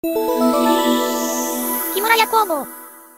ヒマラヤ工房。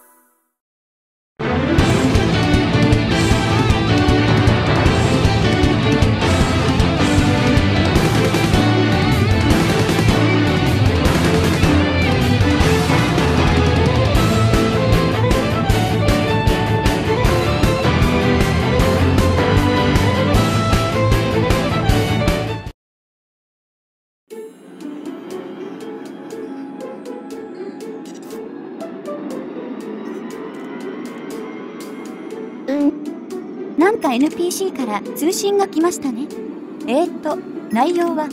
なんか NPC から通信が来ましたね。内容は、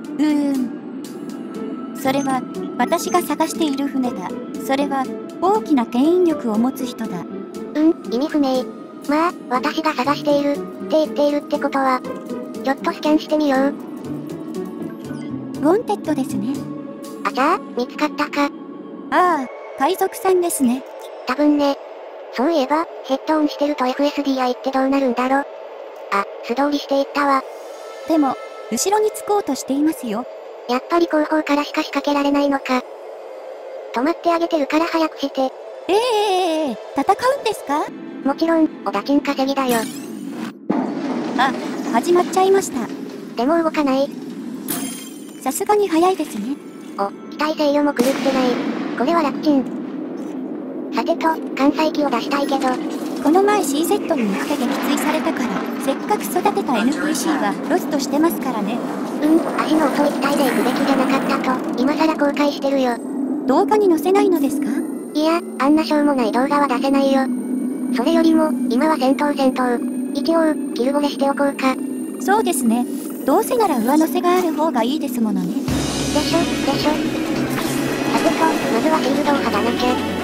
それは、私が探している船だ。それは、大きな牽引力を持つ人だ。 意味不明。まあ、私が探している、って言っているってことは、ちょっとスキャンしてみよう。 ウォンテッドですね。 あちゃー、見つかったか。 ああ、海賊さんですね。 多分ね。そういえば、ヘッドオンしてると FSDI ってどうなるんだろ。あ、素通りしていったわ。 でも、後ろにつこうとしていますよ。 やっぱり後方からしか仕掛けられないのか。止まってあげてるから早くして。 戦うんですか？ もちろん、おだちん稼ぎだよ。 あ、始まっちゃいました。 でも動かない。 さすがに早いですね。 お、機体制御も狂ってない。これは楽ちん。さてと、艦載機を出したいけど。 この前 CZ に行って撃墜されたから、せっかく育てた NPC はロストしてますからね。 足の遅い機体で行くべきじゃなかったと、今更後悔してるよ。 動画に載せないのですか？ いや、あんなしょうもない動画は出せないよ。それよりも、今は戦闘。一応、キルボレしておこうか。 そうですね。どうせなら上乗せがある方がいいですものね。 でしょ。さてと、まずはシールドを剥がなきゃ。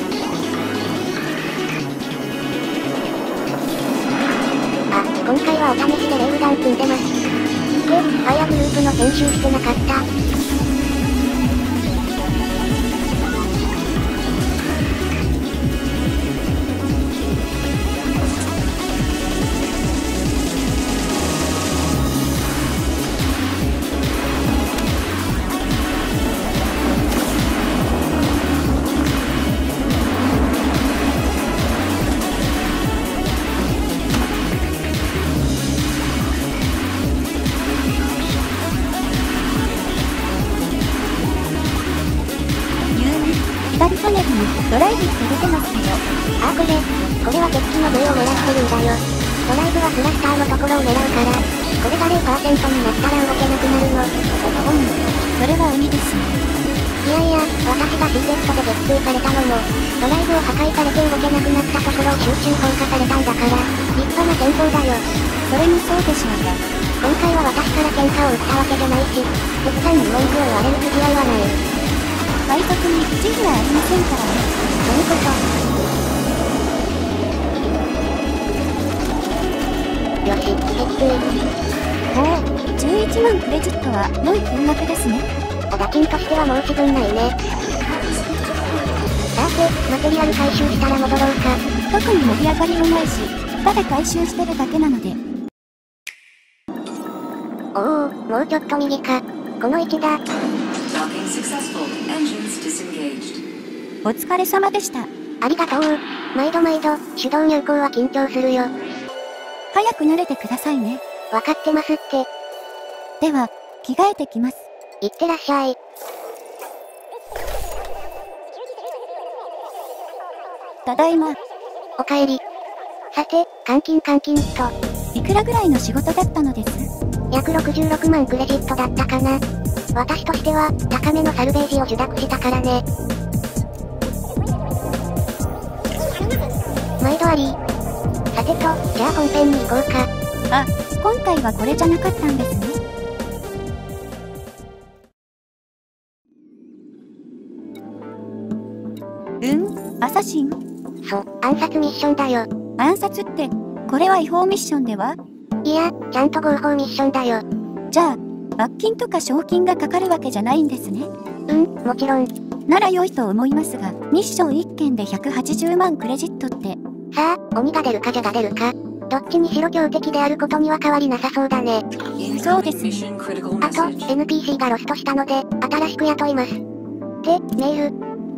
今回はお試しでレールガン積んでます。ファイアグループの編集してなかった。 左パネルにドライブって出てますけど。 これは敵機の V を狙ってるんだよ。ドライブはスラスターのところを狙うから、これが 0% になったら動けなくなるの。 それは鬼ですね。 いやいや、私が CZ で撃墜されたのも、ドライブを破壊されて動けなくなったところを集中放火されたんだから、立派な戦闘だよ。 それもそうでしょうが。 今回は私から喧嘩を売ったわけじゃないし、敵さんに文句を言われる筋合いはない。 海賊に慈悲はありませんからね。 そういうこと。よし、 おお、11万クレジットは良い金額ですね。 おだちんとしては申し分ないね。さて、マテリアル回収したら戻ろうか。 特に盛り上がりもないし、ただ回収してるだけなので。 おお、もうちょっと右か。この位置だ。 お疲れ様でした。 ありがとう。毎度、手動入港は緊張するよ。 早く慣れてくださいね。 わかってますって。 では、着替えてきます。 いってらっしゃい。 ただいま。 おかえり。さて、換金と。 いくらぐらいの仕事だったのです？ 約66万クレジットだったかな。私としては、高めのサルベージを受諾したからね。毎度あり。さてと、じゃあ本編に行こうか。 あ、今回はこれじゃなかったんですね。アサシン？ 暗殺ミッションだよ。 暗殺って、これは違法ミッションでは？ いや、ちゃんと合法ミッションだよ。 じゃあ、罰金とか賞金がかかるわけじゃないんですね。 もちろん。 なら良いと思いますが、ミッション1件で180万クレジットって。 さあ、鬼が出るかじゃが出るか。どっちにしろ強敵であることには変わりなさそうだね。 そうですね。 あと、NPC がロストしたので、新しく雇います。 って、メール。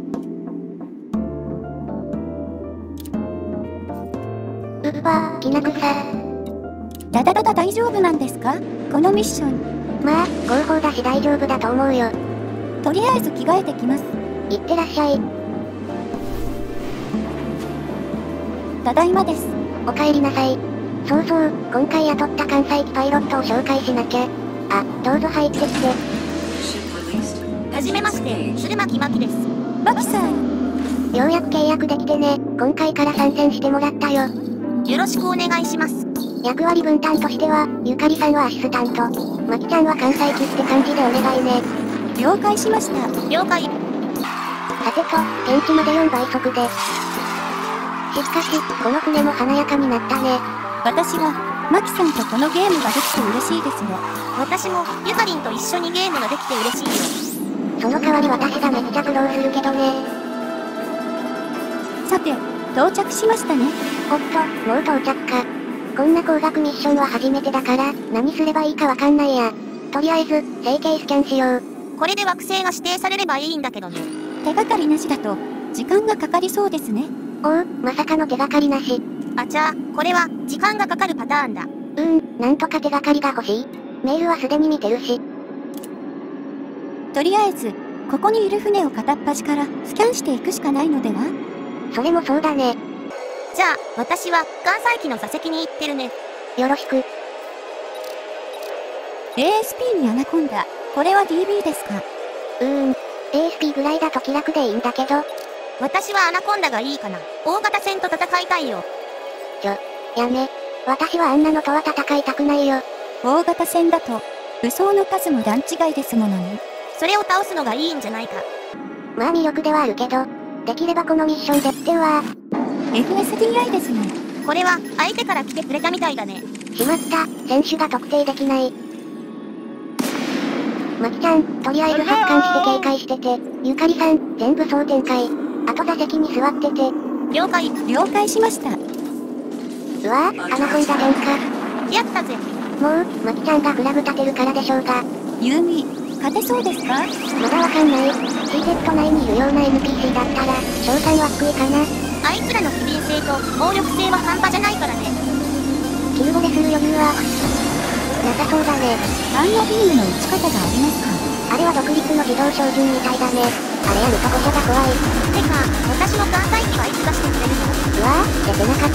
きな臭。 ダダダダ大丈夫なんですか？このミッション。 まあ、合法だし大丈夫だと思うよ。 とりあえず着替えてきます。 いってらっしゃい。 ただいまです。 お帰りなさい。そうそう、今回雇った関西機パイロットを紹介しなきゃ。あ、どうぞ入ってきて。 はじめまして、鶴巻真希です。 マキさん。 ようやく契約できてね。今回から参戦してもらったよ。 よろしくお願いします。 役割分担としては、ゆかりさんはアシスタント。まきちゃんは関西機って感じでお願いね。 了解しました。 了解。 さてと、現地まで4倍速で。しかし、この船も華やかになったね。 私は、マキさんとこのゲームができて嬉しいですよ。 私も、ゆかりんと一緒にゲームができて嬉しいよ。 その代わり私がめっちゃ苦労するけどね。 さて、到着しましたね。 おっと、もう到着か。こんな高額ミッションは初めてだから、何すればいいかわかんないや。とりあえず、整形スキャンしよう。 これで惑星が指定されればいいんだけどね。 手がかりなしだと、時間がかかりそうですね。 おう、まさかの手がかりなし。 あちゃー、これは、時間がかかるパターンだ。 なんとか手がかりが欲しい。メールはすでに見てるし。 とりあえず、ここにいる船を片っ端からスキャンしていくしかないのでは？ それもそうだね。 じゃあ、私は、関西機の座席に行ってるね。 よろしく。 ASP にアナコンダ。これは DB ですか？ ASP ぐらいだと気楽でいいんだけど。 私はアナコンダがいいかな。大型船と戦いたいよ。 やめ。私はあんなのとは戦いたくないよ。 大型船だと、武装の数も段違いですものね。 それを倒すのがいいんじゃないか。 まあ魅力ではあるけど、できればこのミッションでっては。 FSDI ですね。 これは、相手から来てくれたみたいだね。 しまった、選手が特定できない。まきちゃん、とりあえず発艦して警戒してて。ゆかりさん、全部総展開。あと座席に座ってて。 了解。 了解しました。 うわぁ、アナコンダ戦か。 やったぜ。 もう、まきちゃんがフラグ立てるからでしょうが。 ユーミ、勝てそうですか？ まだわかんない。CZ 内にいるような NPC だったら、賞賛は低いかな。 あいつらの機敏性と猛力性は半端じゃないからね。 キルボレする余裕は、なさそうだね。 あんなビームの打ち方がありますか？ あれは独立の自動照準みたいだね。あれやると誤射が怖い。 てか、私の関西機はいつ出してくれるの？ うわぁ、出てなかった。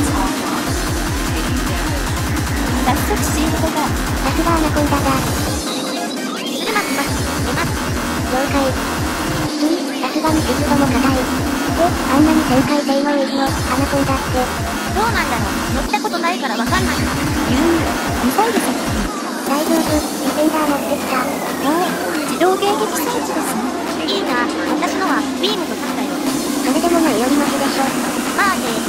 早速シールドが。 さすがアナコンダだ。 鶴巻真希、出ます。 了解。さすがにシールドも硬い。あんなに旋回性能いいの、アナコンダって。 どうなんだろう。乗ったことないからわかんないな。 ユーミ、ミサイル設置。 大丈夫、ディフェンダー持ってきた。 自動迎撃装置ですね。 いいな、私のは、ビームとタだよ。 それでもないよりマシでしょ。 まあね。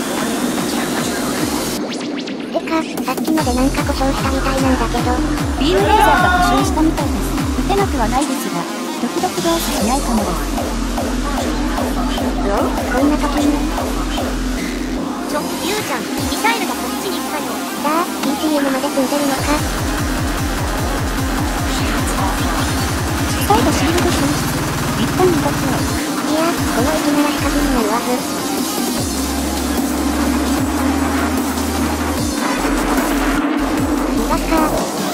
てか、さっきのでなんか故障したみたいなんだけど。 ビームレーザーが故障したみたいです。撃てなくはないですが、時々どうしないかもです。 こんな時に。 ゆうちゃん、ミサイルがこっちに来たよ。 さあ、PCM まで積んでるのか。 再度シールド消失。一旦動こう。 いや、この位置なら死角になるはず。逃がすか。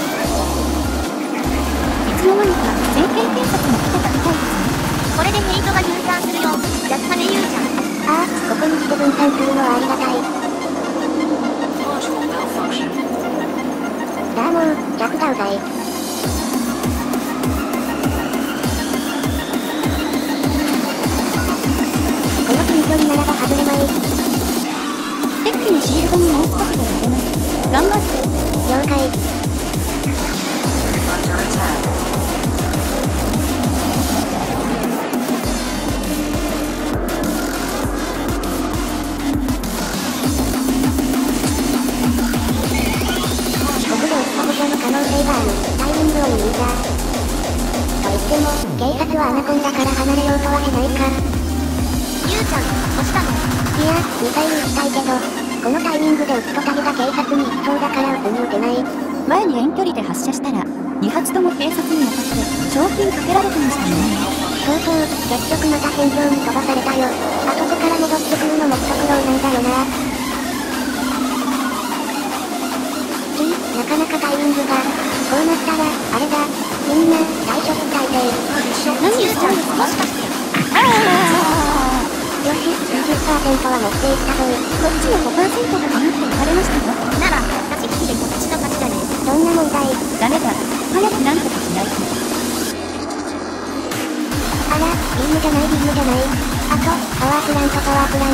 いつの間にか前景検索も来てたみたいですね。 これでヘイトが分散するよ。やったねゆうちゃん。 ああ、ここに来て分散するのはありがたい。だもう、弱だうざい。この近距離ならば外れまい。 デッキのシールドにもう少しで当てます。頑張って。 了解。ここで撃った補助の可能性がある。タイミングを見るんだ。と言っても、警察はアナコンダから離れようとはしないか。 ゆうちゃん、押したの？ いや、ミサイル撃ちたいけど、このタイミングで撃つとタゲが警察に行きそうだから撃つに撃てない。 前に遠距離で発射したら、2発とも警察に当たって、賞金かけられてましたね。 そうそう、結局また戦場に飛ばされたよ。あそこから戻ってくるのも一苦労なんだよな。なかなかタイミングが。こうなったら、あれだ。みんな、大丈夫大勢。 何言うちゃん、もしかして。 よし、20% は持っていったぞ。 こっちの 5% がかなって言われましたよ。 なら、私1でこっちの勝ちだね。 どんな問題？ ダメだ。早くなんとかしないと。 あら、ビームじゃないビームじゃない。あと、パワープラント。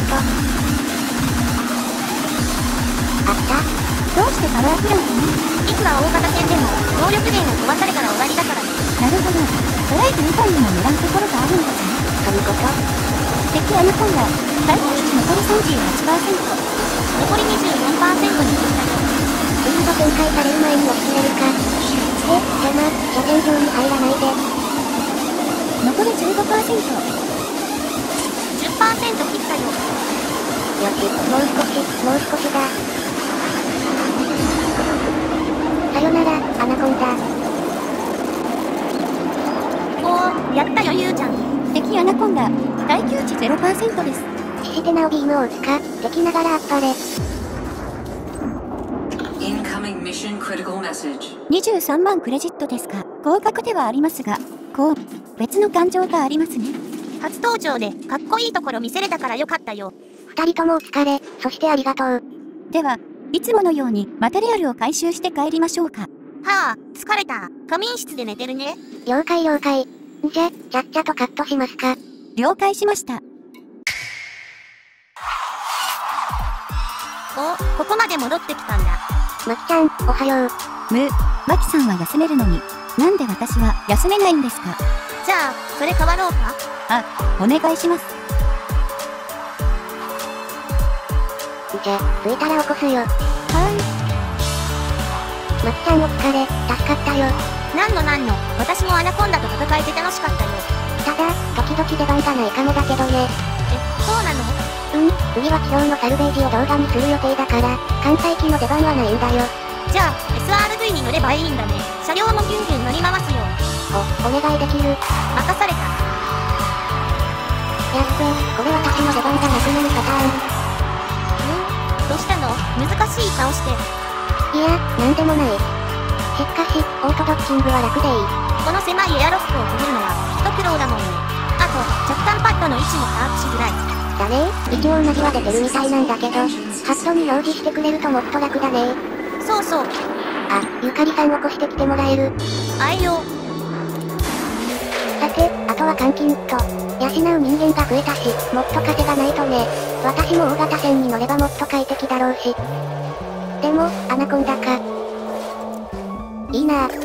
あった。 どうしてパワープラントに？ いくら大型戦でも、能力源を飛ばされたら終わりだからね。 なるほど。トライブ以外にも狙うところがあるんですね。 そういうこと？ 敵アナコンダ、最高値残り 38%。 残り 24% に切ったよ。 フィールド展開される前に押し切れるか。でも、射程上に入らないで。 残り 15%。 10% 切ったよ。 よし、もう少しだ。さよなら、アナコンダ。 おー、やったよゆうちゃん。 敵アナコンダ、耐久値 0% です。 シシテナをビームを打つか、敵ながらあっぱれ。 Incoming mission critical message. 23万クレジットですか。高額ではありますが、こう、別の感情がありますね。 初登場で、かっこいいところ見せれたからよかったよ。 二人ともお疲れ、そしてありがとう。 では、いつものようにマテリアルを回収して帰りましょうか。 はあ、疲れた。仮眠室で寝てるね。 了解。じゃ、ちゃっちゃとカットしますか。 了解しました。 お、ここまで戻ってきたんだ。 マキちゃん、おはよう。 マキさんは休めるのに、なんで私は休めないんですか。 じゃあ、それ変わろうか。 お願いします。 じゃ、着いたら起こすよ。マキちゃんお疲れ、助かったよ。 なんの、私もアナコンダと戦えて楽しかったよ。 ただ、時々出番がないかもだけどね。 そうなの？ 次は機動のサルベージを動画にする予定だから、艦載機の出番はないんだよ。 じゃあ、SRV に乗ればいいんだね。車両もギュンギュン乗り回すよ。 お願いできる？ 任された。 やっべ、これ私の出番がなくなるパターン。 どうしたの？難しい顔して。 いや、なんでもない。しかし、オートドッキングは楽でいい。 この狭いエアロックをくぐるのは、一苦労だもんね。あと、着艦パッドの位置も把握しづらい。 だね、一応同じは出てるみたいなんだけど、ハットに表示してくれるともっと楽だね。 そうそう。 あ、ゆかりさん起こしてきてもらえる？ あえよう。 さて、あとは換金と、養う人間が増えたし、もっと稼がないとね。私も大型船に乗ればもっと快適だろうし。でも、アナコンダか。いいなぁ。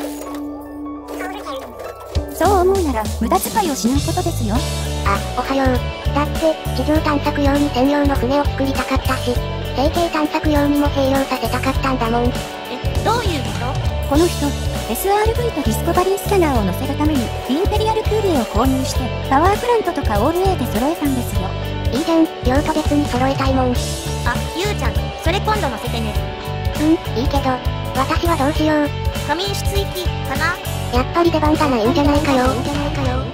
そう思うなら、無駄遣いをしないことですよ。 あ、おはよう。だって、地上探索用に専用の船を作りたかったし、星系探索用にも併用させたかったんだもん。 どういうこと？ この人、SRV とディスコバリースキャナーを乗せるために、インペリアルクーレを購入して、パワープラントとかオール A で揃えたんですよ。 いいじゃん、用途別に揃えたいもん。 あ、ゆうちゃん、それ今度乗せてね。 いいけど、私はどうしよう。 仮眠室行き、かな？ やっぱり出番がないんじゃないかよ。